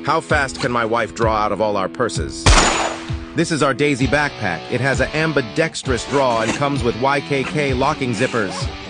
How fast can my wife draw out of all our purses? This is our Daisy backpack. It has an ambidextrous draw and comes with YKK locking zippers.